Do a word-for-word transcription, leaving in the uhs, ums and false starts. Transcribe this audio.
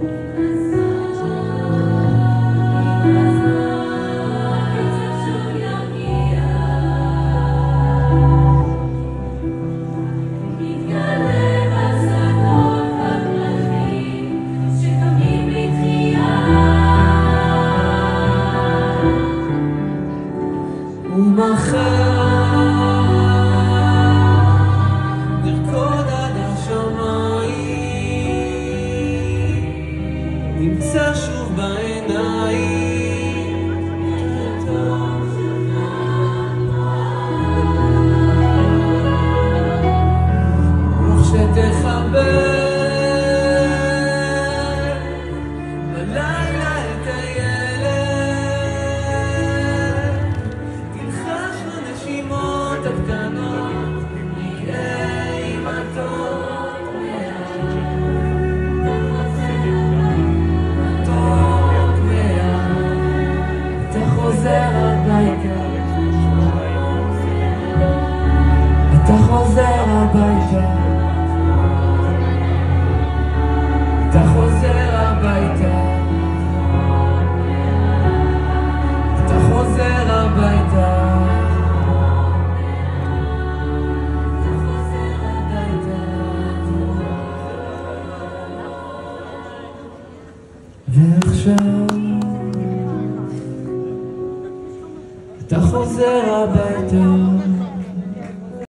נרקוד עד השמיים, נמצא שוב בעיניים רוח שתחבר בלילה את הילד, תלחש לנשימות הקטנות, נגעה עם הטוב טוב מעט, אתה חוזר הביתה, אתה חוזר הביתה, אתה חוזר הביתה, אתה חוזר הביתה, אתה חוזר הביתה. ועכשיו אתה חוזר הביתה.